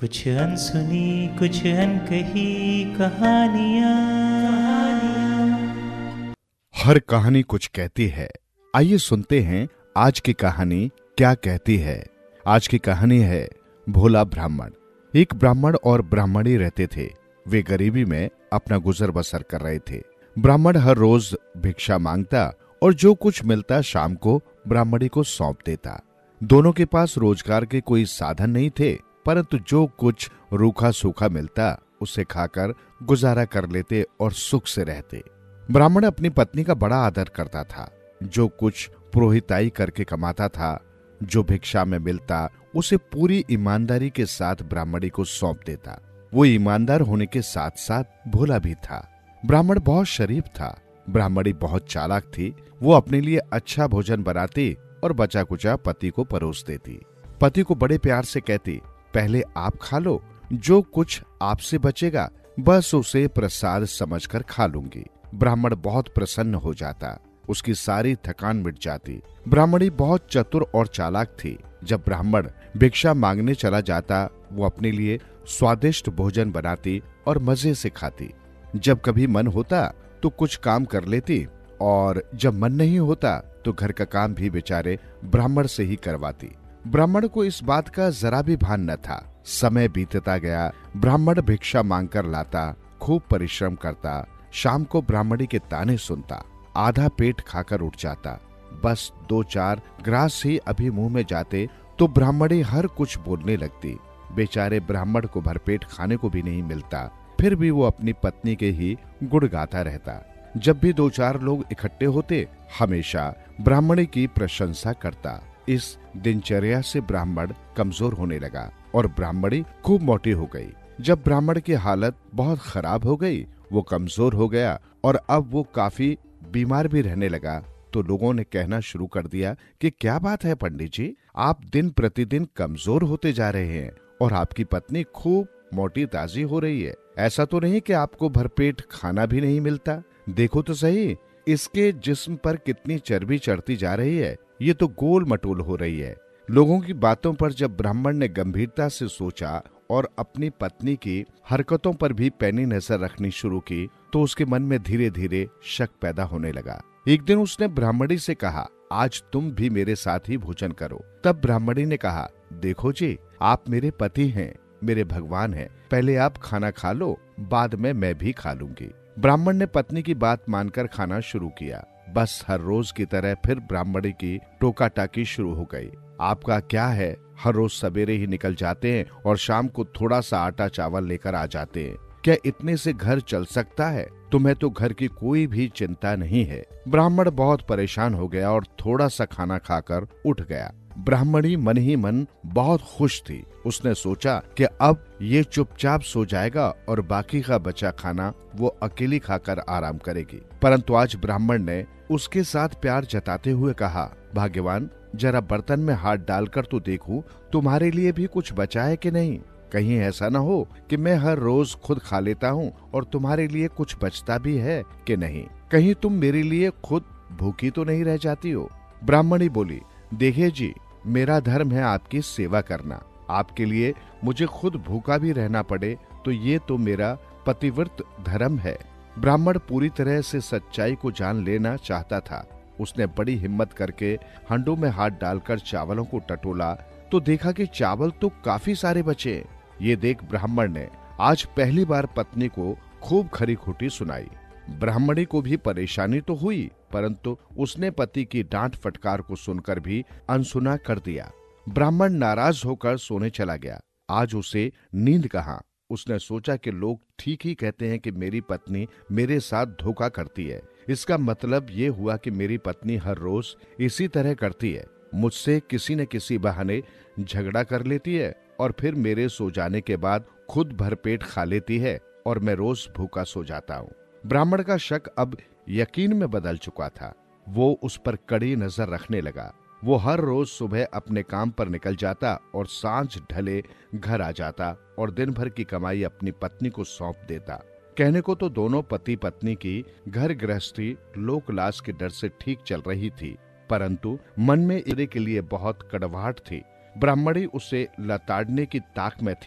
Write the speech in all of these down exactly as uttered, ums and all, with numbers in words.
कुछ अनसुनी कुछ अनकही कहानियाँ। हर कहानी कुछ कहती है। आइए सुनते हैं आज की कहानी क्या कहती है। आज की कहानी है भोला ब्राह्मण। एक ब्राह्मण और ब्राह्मणी रहते थे। वे गरीबी में अपना गुजर बसर कर रहे थे। ब्राह्मण हर रोज भिक्षा मांगता और जो कुछ मिलता शाम को ब्राह्मणी को सौंप देता। दोनों के पास रोजगार के कोई साधन नहीं थे, परंतु जो कुछ रूखा सूखा मिलता उसे खाकर गुजारा कर लेते और सुख से रहते। ब्राह्मण अपनी पत्नी का बड़ा आदर करता था। जो कुछ पुरोहिताई करके कमाता था, जो भिक्षा में मिलता, उसे पूरी ईमानदारी के साथ ब्राह्मणी को सौंप देता। वो ईमानदार होने के साथ साथ भोला भी था। ब्राह्मण बहुत शरीफ था। ब्राह्मणी बहुत चालाक थी। वो अपने लिए अच्छा भोजन बनाती और बचा कुचा पति को परोस देती। पति को बड़े प्यार से कहती, पहले आप खा लो, जो कुछ आपसे बचेगा बस उसे प्रसाद समझकर खा लूंगी। ब्राह्मण बहुत प्रसन्न हो जाता। उसकी सारी थकान मिट जाती। ब्राह्मणी बहुत चतुर और चालाक थी। जब ब्राह्मण भिक्षा मांगने चला जाता, वो अपने लिए स्वादिष्ट भोजन बनाती और मजे से खाती। जब कभी मन होता तो कुछ काम कर लेती और जब मन नहीं होता तो घर का काम भी बेचारे ब्राह्मण से ही करवाती। ब्राह्मण को इस बात का जरा भी भान न था। समय बीतता गया। ब्राह्मण भिक्षा मांगकर लाता, खूब परिश्रम करता। शाम को ब्राह्मणी के ताने सुनता, आधा पेट खाकर उठ जाता। बस दो चार ग्रास ही अभी मुंह में जाते तो ब्राह्मणी हर कुछ बोलने लगती। बेचारे ब्राह्मण को भरपेट खाने को भी नहीं मिलता, फिर भी वो अपनी पत्नी के ही गुण गाता रहता। जब भी दो चार लोग इकट्ठे होते, हमेशा ब्राह्मणी की प्रशंसा करता। इस दिनचर्या से ब्राह्मण कमजोर होने लगा और ब्राह्मणी खूब मोटी हो गई। जब ब्राह्मण की हालत बहुत खराब हो गई, वो कमजोर हो गया और अब वो काफी बीमार भी रहने लगा, तो लोगों ने कहना शुरू कर दिया कि क्या बात है पंडित जी, आप दिन प्रतिदिन कमजोर होते जा रहे हैं और आपकी पत्नी खूब मोटी ताजी हो रही है। ऐसा तो नहीं कि आपको भरपेट खाना भी नहीं मिलता। देखो तो सही, इसके जिस्म पर कितनी चर्बी चढ़ती जा रही है। ये तो गोल मटोल हो रही है। लोगों की बातों पर जब ब्राह्मण ने गंभीरता से सोचा और अपनी पत्नी की हरकतों पर भी पैनी नजर रखनी शुरू की, तो उसके मन में धीरे धीरे शक पैदा होने लगा। एक दिन उसने ब्राह्मणी से कहा, आज तुम भी मेरे साथ ही भोजन करो। तब ब्राह्मणी ने कहा, देखो जी, आप मेरे पति हैं, मेरे भगवान हैं। पहले आप खाना खा लो, बाद में मैं भी खा लूंगी। ब्राह्मण ने पत्नी की बात मानकर खाना शुरू किया। बस हर रोज की तरह फिर ब्राह्मणी की टोका टाकी शुरू हो गई। आपका क्या है, हर रोज सवेरे ही निकल जाते हैं और शाम को थोड़ा सा आटा चावल लेकर आ जाते हैं। क्या इतने से घर चल सकता है? तुम्हें तो घर की कोई भी चिंता नहीं है। ब्राह्मण बहुत परेशान हो गया और थोड़ा सा खाना खाकर उठ गया। ब्राह्मणी मन ही मन बहुत खुश थी। उसने सोचा कि अब ये चुपचाप सो जाएगा और बाकी का बचा खाना वो अकेली खाकर आराम करेगी। परंतु आज ब्राह्मण ने उसके साथ प्यार जताते हुए कहा, भाग्यवान, जरा बर्तन में हाथ डालकर तो देखूं तुम्हारे लिए भी कुछ बचा है कि नहीं। कहीं ऐसा न हो कि मैं हर रोज खुद खा लेता हूँ और तुम्हारे लिए कुछ बचता भी है कि नहीं। कहीं तुम मेरे लिए खुद भूखी तो नहीं रह जाती हो। ब्राह्मणी बोली, देखिए जी, मेरा धर्म है आपकी सेवा करना। आपके लिए मुझे खुद भूखा भी रहना पड़े तो ये तो मेरा पतिव्रत धर्म है। ब्राह्मण पूरी तरह से सच्चाई को जान लेना चाहता था। उसने बड़ी हिम्मत करके हंडों में हाथ डालकर चावलों को टटोला तो देखा कि चावल तो काफी सारे बचे। ये देख ब्राह्मण ने आज पहली बार पत्नी को खूब खरी खोटी सुनाई। ब्राह्मणी को भी परेशानी तो हुई, परंतु उसने पति की डांट फटकार को सुनकर भी अनसुना कर दिया। ब्राह्मण नाराज होकर सोने चला गया। आज उसे नींद कहाँ। उसने सोचा कि लोग ठीक ही कहते हैं कि मेरी पत्नी मेरे साथ धोखा करती है। इसका मतलब ये हुआ कि मेरी पत्नी हर रोज इसी तरह करती है। मुझसे किसी न किसी बहाने झगड़ा कर लेती है और फिर मेरे सो जाने के बाद खुद भरपेट खा लेती है और मैं रोज भूखा सो जाता हूँ। ब्राह्मण का शक अब यकीन में बदल चुका था। वो उस पर कड़ी नजर रखने लगा। वो हर रोज सुबह अपने काम पर निकल जाता और सांझ ढले घर आ जाता और दिन भर की कमाई अपनी पत्नी को सौंप देता। कहने को तो दोनों पति पत्नी की घर गृहस्थी लोक लाज के डर से ठीक चल रही थी, परंतु मन में इरे के लिए बहुत कड़वाहट थी। ब्राह्मणी उसे लताड़ने की ताक में थी।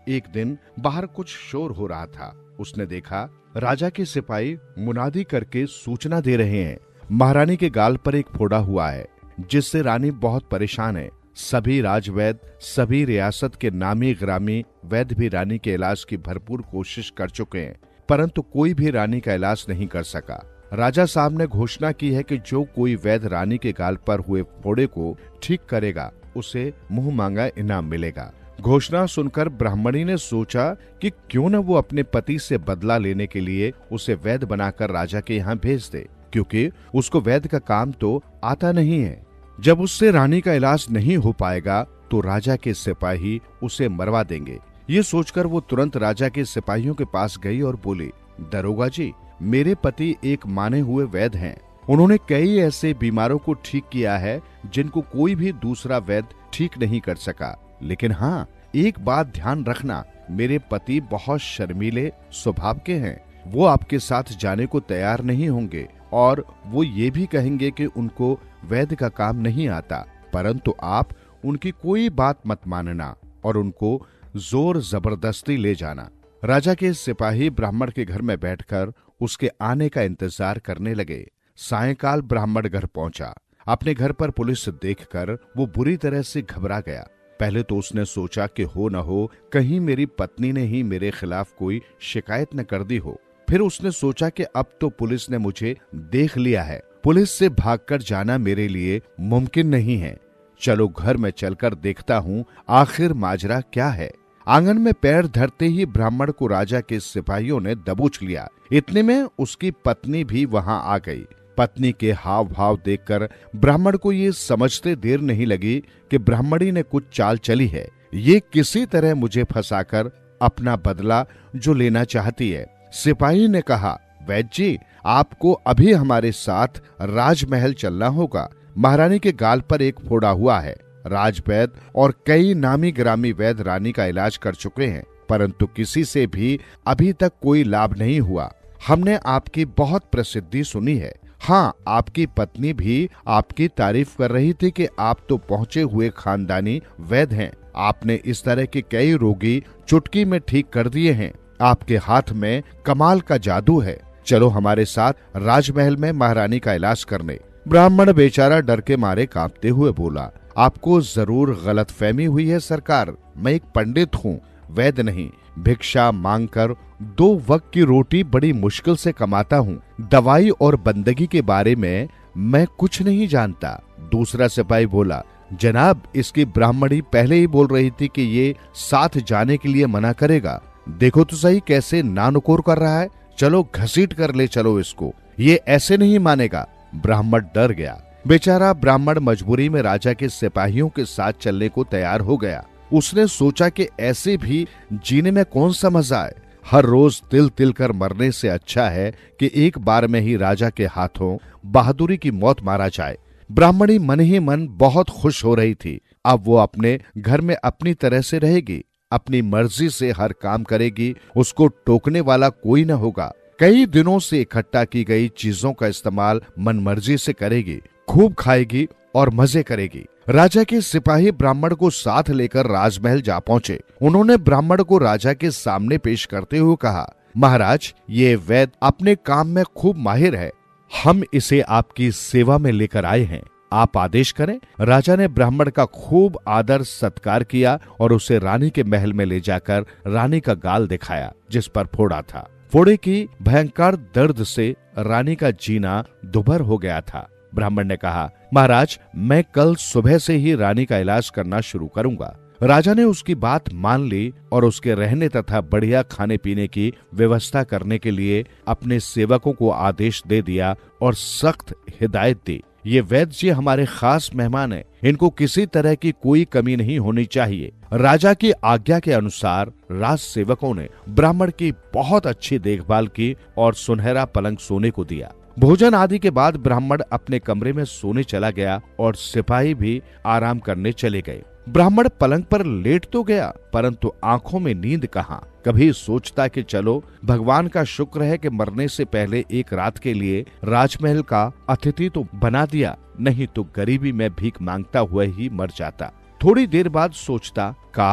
एक दिन बाहर कुछ शोर हो रहा था। उसने देखा राजा के सिपाही मुनादी करके सूचना दे रहे हैं, महारानी के गाल पर एक फोड़ा हुआ है जिससे रानी बहुत परेशान है। सभी राजवैद, सभी रियासत के नामी ग्रामी वैद्य भी रानी के इलाज की भरपूर कोशिश कर चुके हैं, परंतु कोई भी रानी का इलाज नहीं कर सका। राजा साहब ने घोषणा की है कि जो कोई वैद्य रानी के गाल पर हुए फोड़े को ठीक करेगा उसे मुंह मांगा इनाम मिलेगा। घोषणा सुनकर ब्राह्मणी ने सोचा कि क्यों न वो अपने पति से बदला लेने के लिए उसे वैद्य बनाकर राजा के यहाँ भेज दे, क्योंकि उसको वैद्य का काम तो आता नहीं है। जब उससे रानी का इलाज नहीं हो पाएगा तो राजा के सिपाही उसे मरवा देंगे। ये सोचकर वो तुरंत राजा के सिपाहियों के पास गई और बोली, दरोगा जी, मेरे पति एक माने हुए वैद्य हैं। उन्होंने कई ऐसे बीमारों को ठीक किया है जिनको कोई भी दूसरा वैद्य ठीक नहीं कर सका। लेकिन हाँ, एक बात ध्यान रखना, मेरे पति बहुत शर्मीले स्वभाव के हैं। वो आपके साथ जाने को तैयार नहीं होंगे और वो ये भी कहेंगे कि उनको वैद्य का काम नहीं आता, परंतु आप उनकी कोई बात मत मानना और उनको जोर जबरदस्ती ले जाना। राजा के सिपाही ब्राह्मण के घर में बैठकर उसके आने का इंतजार करने लगे। सायंकाल ब्राह्मण घर पहुंचा। अपने घर पर पुलिस देखकर वो बुरी तरह से घबरा गया। पहले तो उसने सोचा कि हो न हो कहीं मेरी पत्नी ने ही मेरे खिलाफ कोई शिकायत न कर दी हो। फिर उसने सोचा कि अब तो पुलिस ने मुझे देख लिया है, पुलिस से भागकर जाना मेरे लिए मुमकिन नहीं है। चलो घर में चलकर देखता हूँ आखिर माजरा क्या है। आंगन में पैर धरते ही ब्राह्मण को राजा के सिपाहियों ने दबोच लिया। इतने में उसकी पत्नी भी वहां आ गई। पत्नी के हाव भाव देखकर ब्राह्मण को ये समझते देर नहीं लगी कि ब्राह्मणी ने कुछ चाल चली है। ये किसी तरह मुझे फंसाकर अपना बदला जो लेना चाहती है। सिपाही ने कहा, वैद्य जी, आपको अभी हमारे साथ राजमहल चलना होगा। महारानी के गाल पर एक फोड़ा हुआ है। राजवैद्य और कई नामी ग्रामी वैद्य रानी का इलाज कर चुके हैं, परंतु किसी से भी अभी तक कोई लाभ नहीं हुआ। हमने आपकी बहुत प्रसिद्धि सुनी है। हाँ, आपकी पत्नी भी आपकी तारीफ कर रही थी कि आप तो पहुंचे हुए खानदानी वैद्य हैं। आपने इस तरह के कई रोगी चुटकी में ठीक कर दिए हैं। आपके हाथ में कमाल का जादू है। चलो हमारे साथ राजमहल में महारानी का इलाज करने। ब्राह्मण बेचारा डर के मारे कांपते हुए बोला, आपको जरूर गलतफहमी हुई है सरकार। मैं एक पंडित हूँ, वैद्य नहीं। भिक्षा मांगकर दो वक्त की रोटी बड़ी मुश्किल से कमाता हूँ। दवाई और बंदगी के बारे में मैं कुछ नहीं जानता। दूसरा सिपाही बोला, जनाब, इसकी ब्राह्मणी पहले ही बोल रही थी कि ये साथ जाने के लिए मना करेगा। देखो तो सही कैसे नानुकोर कर रहा है। चलो घसीट कर ले चलो इसको, ये ऐसे नहीं मानेगा। ब्राह्मण डर गया। बेचारा ब्राह्मण मजबूरी में राजा के सिपाहियों के साथ चलने को तैयार हो गया। उसने सोचा कि ऐसे भी जीने में कौन सा मजा है। हर रोज तिल तिल कर मरने से अच्छा है कि एक बार में ही राजा के हाथों बहादुरी की मौत मारा जाए। ब्राह्मणी मन ही मन बहुत खुश हो रही थी। अब वो अपने घर में अपनी तरह से रहेगी, अपनी मर्जी से हर काम करेगी, उसको टोकने वाला कोई न होगा। कई दिनों से इकट्ठा की गई चीजों का इस्तेमाल मनमर्जी से करेगी, खूब खाएगी और मजे करेगी। राजा के सिपाही ब्राह्मण को साथ लेकर राजमहल जा पहुंचे। उन्होंने ब्राह्मण को राजा के सामने पेश करते हुए कहा, महाराज, ये वैद्य अपने काम में खूब माहिर है। हम इसे आपकी सेवा में लेकर आए हैं, आप आदेश करें। राजा ने ब्राह्मण का खूब आदर सत्कार किया और उसे रानी के महल में ले जाकर रानी का गाल दिखाया जिस पर फोड़ा था। फोड़े की भयंकर दर्द से रानी का जीना दुभर हो गया था। ब्राह्मण ने कहा, महाराज, मैं कल सुबह से ही रानी का इलाज करना शुरू करूंगा। राजा ने उसकी बात मान ली और उसके रहने तथा बढ़िया खाने पीने की व्यवस्था करने के लिए अपने सेवकों को आदेश दे दिया और सख्त हिदायत दी, ये वैद्य जी हमारे खास मेहमान हैं, इनको किसी तरह की कोई कमी नहीं होनी चाहिए। राजा की आज्ञा के अनुसार राज सेवकों ने ब्राह्मण की बहुत अच्छी देखभाल की और सुनहरा पलंग सोने को दिया। भोजन आदि के बाद ब्राह्मण अपने कमरे में सोने चला गया और सिपाही भी आराम करने चले गए। ब्राह्मण पलंग पर लेट तो गया, परंतु आंखों में नींद कहाँ। कभी सोचता कि चलो भगवान का शुक्र है कि मरने से पहले एक रात के लिए राजमहल का अतिथि तो बना दिया, नहीं तो गरीबी में भीख मांगता हुआ ही मर जाता। थोड़ी देर बाद सोचता, काश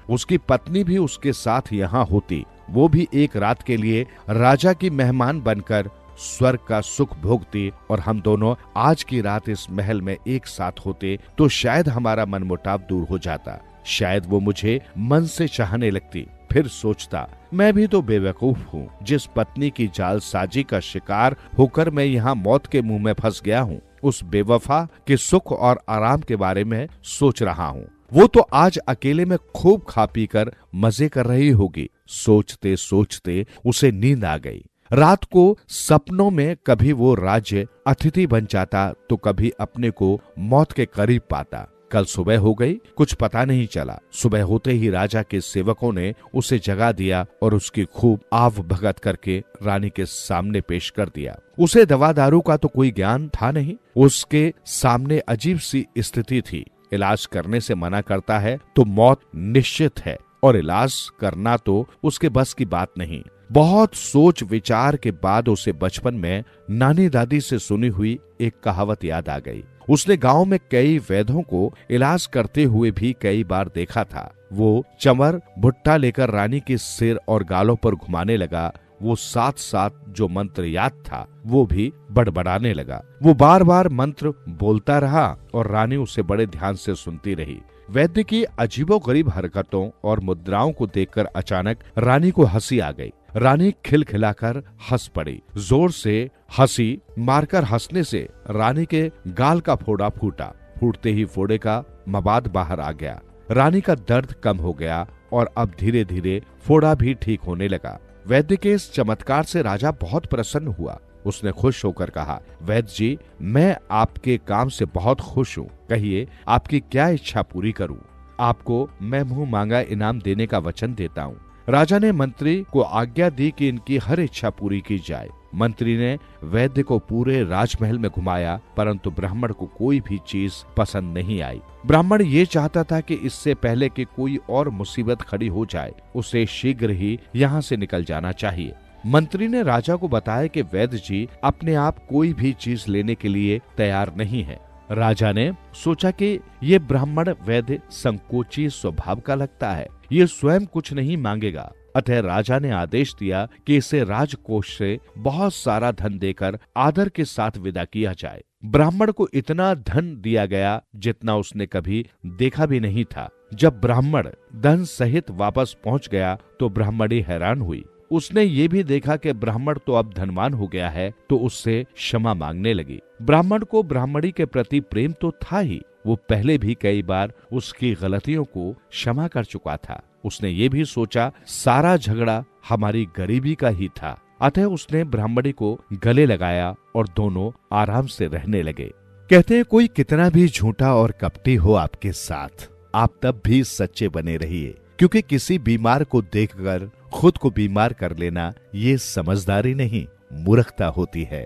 उसकी पत्नी भी उसके साथ यहाँ होती, वो भी एक रात के लिए राजा की मेहमान बनकर स्वर्ग का सुख भोगती और हम दोनों आज की रात इस महल में एक साथ होते तो शायद हमारा मनमुटाव दूर हो जाता। शायद वो मुझे मन से चाहने लगती। फिर सोचता, मैं भी तो बेवकूफ हूँ, जिस पत्नी की जालसाजी का शिकार होकर मैं यहाँ मौत के मुंह में फंस गया हूँ, उस बेवफा के सुख और आराम के बारे में सोच रहा हूँ। वो तो आज अकेले में खूब खा पी कर मजे कर रही होगी। सोचते सोचते उसे नींद आ गई। रात को सपनों में कभी वो राज्य अतिथि बन जाता तो कभी अपने को मौत के करीब पाता। कल सुबह हो गई, कुछ पता नहीं चला। सुबह होते ही राजा के सेवकों ने उसे जगा दिया और उसकी खूब आव भगत करके रानी के सामने पेश कर दिया। उसे दवा दारू का तो कोई ज्ञान था नहीं। उसके सामने अजीब सी स्थिति थी। इलाज करने से मना करता है तो मौत निश्चित है और इलाज करना तो उसके बस की बात नहीं। बहुत सोच विचार के बाद उसे बचपन में नानी दादी से सुनी हुई एक कहावत याद आ गई। उसने गांव में कई वैद्यों को इलाज करते हुए भी कई बार देखा था। वो चमर भुट्टा लेकर रानी के सिर और गालों पर घुमाने लगा। वो साथ साथ जो मंत्र याद था वो भी बड़बड़ाने लगा। वो बार बार मंत्र बोलता रहा और रानी उसे बड़े ध्यान से सुनती रही। वैद्य की अजीबोगरीब हरकतों और मुद्राओं को देखकर अचानक रानी को हंसी आ गई। रानी खिलखिलाकर हंस पड़ी। जोर से हंसी मारकर हंसने से रानी के गाल का फोड़ा फूटा। फूटते ही फोड़े का मवाद बाहर आ गया। रानी का दर्द कम हो गया और अब धीरे धीरे फोड़ा भी ठीक होने लगा। वैद्य के इस चमत्कार से राजा बहुत प्रसन्न हुआ। उसने खुश होकर कहा, वैद्य जी, मैं आपके काम से बहुत खुश हूँ। कहिए आपकी क्या इच्छा पूरी करूँ? आपको मैं मुंह मांगा इनाम देने का वचन देता हूँ। राजा ने मंत्री को आज्ञा दी कि इनकी हर इच्छा पूरी की जाए। मंत्री ने वैद्य को पूरे राजमहल में घुमाया, परंतु ब्राह्मण को कोई भी चीज पसंद नहीं आई। ब्राह्मण ये चाहता था कि इससे पहले कि कोई और मुसीबत खड़ी हो जाए, उसे शीघ्र ही यहाँ से निकल जाना चाहिए। मंत्री ने राजा को बताया कि वैद्य जी अपने आप कोई भी चीज लेने के लिए तैयार नहीं है। राजा ने सोचा कि ये ब्राह्मण वैद्य संकोची स्वभाव का लगता है, ये स्वयं कुछ नहीं मांगेगा। अतः राजा ने आदेश दिया कि इसे राजकोष से बहुत सारा धन देकर आदर के साथ विदा किया जाए। ब्राह्मण को इतना धन दिया गया जितना उसने कभी देखा भी नहीं था। जब ब्राह्मण धन सहित वापस पहुंच गया तो ब्राह्मणी हैरान हुई। उसने ये भी देखा कि ब्राह्मण तो अब धनवान हो गया है, तो उससे क्षमा मांगने लगी। ब्राह्मण को ब्राह्मणी के प्रति प्रेम तो था ही, वो पहले भी कई बार उसकी गलतियों को क्षमा कर चुका था। उसने ये भी सोचा सारा झगड़ा हमारी गरीबी का ही था। अतः उसने ब्राह्मणी को गले लगाया और दोनों आराम से रहने लगे। कहते हैं कोई कितना भी झूठा और कपटी हो आपके साथ, आप तब भी सच्चे बने रहिए, क्योंकि किसी बीमार को देखकर खुद को बीमार कर लेना ये समझदारी नहीं, मूर्खता होती है।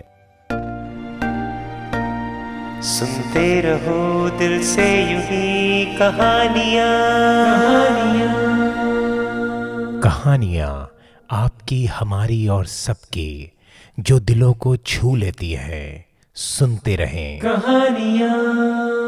सुनते रहो दिल से यूं ही कहानियां कहानियां आपकी, हमारी और सबकी, जो दिलों को छू लेती है। सुनते रहें कहानियां।